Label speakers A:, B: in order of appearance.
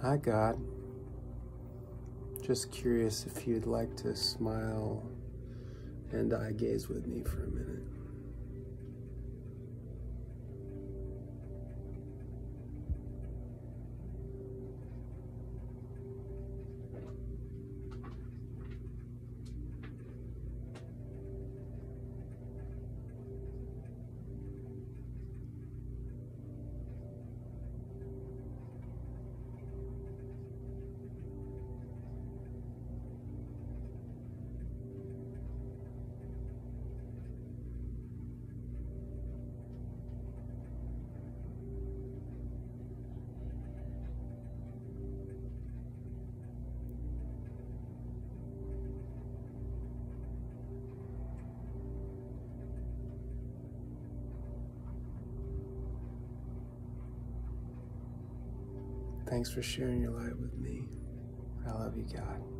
A: Hi, God. Just curious if you'd like to smile and eye gaze with me for a minute. Thanks for sharing your light with me. I love you, God.